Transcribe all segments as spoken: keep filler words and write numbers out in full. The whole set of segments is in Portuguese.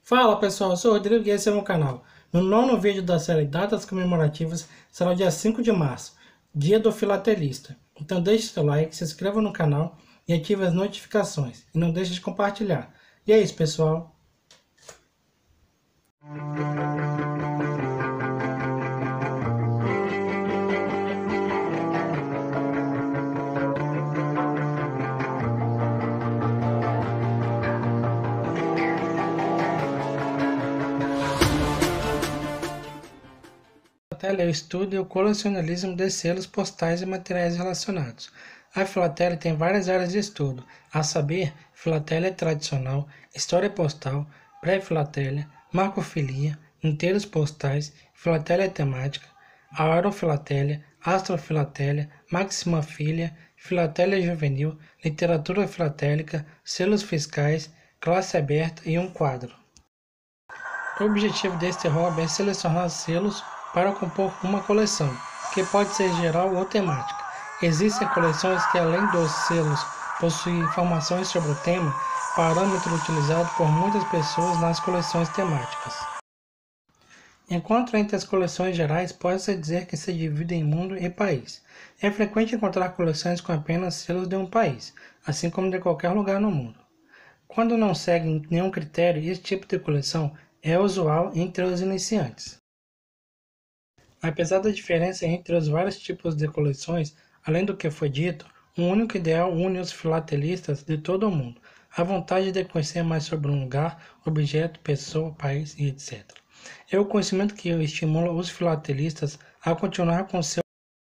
Fala pessoal, eu sou o Rodrigo e esse é o meu canal. No nono vídeo da série Datas Comemorativas será o dia cinco de março, dia do filatelista. Então deixe seu like, se inscreva no canal e ative as notificações. E não deixe de compartilhar. E é isso pessoal. A filatélia é o estudo e o colecionalismo de selos postais e materiais relacionados. A filatélia tem várias áreas de estudo, a saber, filatélia tradicional, história postal, pré-filatélia, marcofilia, inteiros postais, filatélia temática, aerofilatélia, astrofilatélia, maximafilia, filatélia juvenil, literatura filatélica, selos fiscais, classe aberta e um quadro. O objetivo deste hobby é selecionar selos para compor uma coleção, que pode ser geral ou temática. Existem coleções que, além dos selos, possuem informações sobre o tema, parâmetro utilizado por muitas pessoas nas coleções temáticas. Enquanto entre as coleções gerais, pode-se dizer que se dividem em mundo e país. É frequente encontrar coleções com apenas selos de um país, assim como de qualquer lugar no mundo. Quando não seguem nenhum critério, esse tipo de coleção é usual entre os iniciantes. Apesar da diferença entre os vários tipos de coleções, além do que foi dito, um único ideal une os filatelistas de todo o mundo, a vontade de conhecer mais sobre um lugar, objeto, pessoa, país e etcétera. É o conhecimento que estimula os filatelistas a continuar com seu.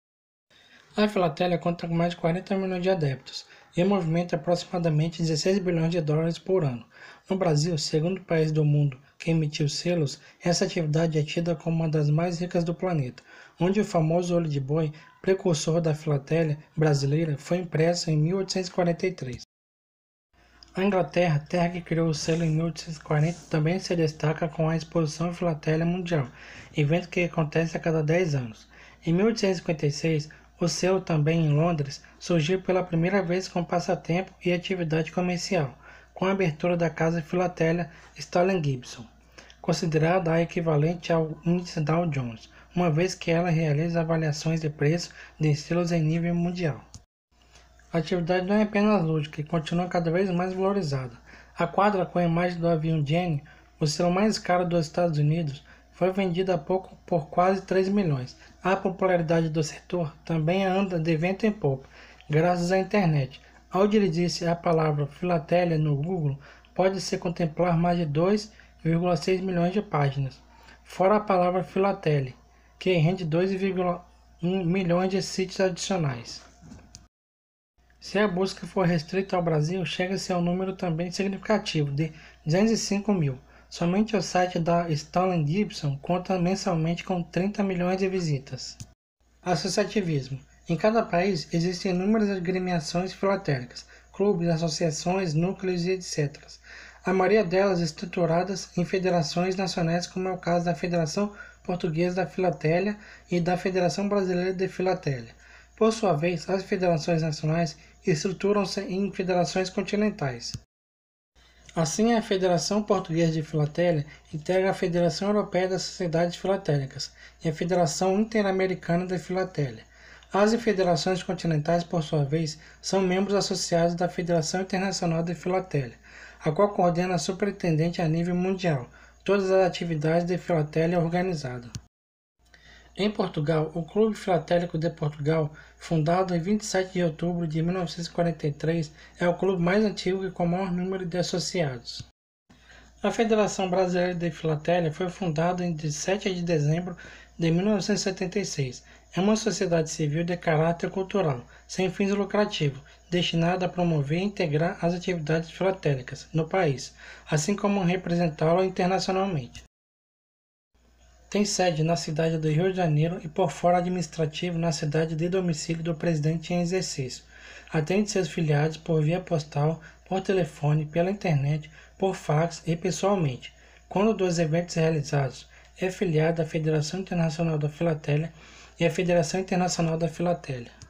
A filatélia conta com mais de quarenta milhões de adeptos e movimenta aproximadamente dezesseis bilhões de dólares por ano. No Brasil, segundo país do mundo que emitiu selos, essa atividade é tida como uma das mais ricas do planeta, onde o famoso olho de boi, precursor da filatélia brasileira, foi impresso em mil oitocentos e quarenta e três. A Inglaterra, terra que criou o selo em mil oitocentos e quarenta, também se destaca com a Exposição Filatélia Mundial, evento que acontece a cada dez anos. Em mil oitocentos e cinquenta e seis, o selo, também em Londres, surgiu pela primeira vez com passatempo e atividade comercial, com a abertura da Casa Filatélia Stanley Gibson, considerada a equivalente ao índice Dow Jones, uma vez que ela realiza avaliações de preço de selos em nível mundial. A atividade não é apenas lúdica e continua cada vez mais valorizada. A quadra com a imagem do avião Genie, o selo mais caro dos Estados Unidos, foi vendida há pouco por quase três milhões. A popularidade do setor também anda de vento em popa, graças à internet. Ao dirigir-se a palavra filatélia no Google, pode-se contemplar mais de dois vírgula seis milhões de páginas, fora a palavra filatélia, que rende dois vírgula um milhões de sítios adicionais. Se a busca for restrita ao Brasil, chega-se a um número também significativo de duzentos e cinco mil. Somente o site da Stanley Gibson conta mensalmente com trinta milhões de visitas. Associativismo. Em cada país existem inúmeras agremiações filatélicas, clubes, associações, núcleos e etcétera. A maioria delas estruturadas em federações nacionais, como é o caso da Federação Portuguesa da Filatélia e da Federação Brasileira de Filatélia. Por sua vez, as federações nacionais estruturam-se em federações continentais. Assim, a Federação Portuguesa de Filatélia integra a Federação Europeia das Sociedades Filatélicas e a Federação Interamericana de Filatélia. As federações continentais, por sua vez, são membros associados da Federação Internacional de Filatélia, a qual coordena a superintendente a nível mundial todas as atividades de filatélia organizada. Em Portugal, o Clube Filatélico de Portugal, fundado em vinte e sete de outubro de mil novecentos e quarenta e três, é o clube mais antigo e com o maior número de associados. A Federação Brasileira de Filatélia foi fundada em dezessete de dezembro de mil novecentos e setenta e seis. É uma sociedade civil de caráter cultural, sem fins lucrativos, destinada a promover e integrar as atividades filatélicas no país, assim como representá-lo internacionalmente. Tem sede na cidade do Rio de Janeiro e por fora administrativo na cidade de domicílio do presidente em exercício. Atende seus filiados por via postal, por telefone, pela internet, por fax e pessoalmente. Quando dos eventos realizados, é filiado à Federação Internacional da Filatélia e à Federação Internacional da Filatélia.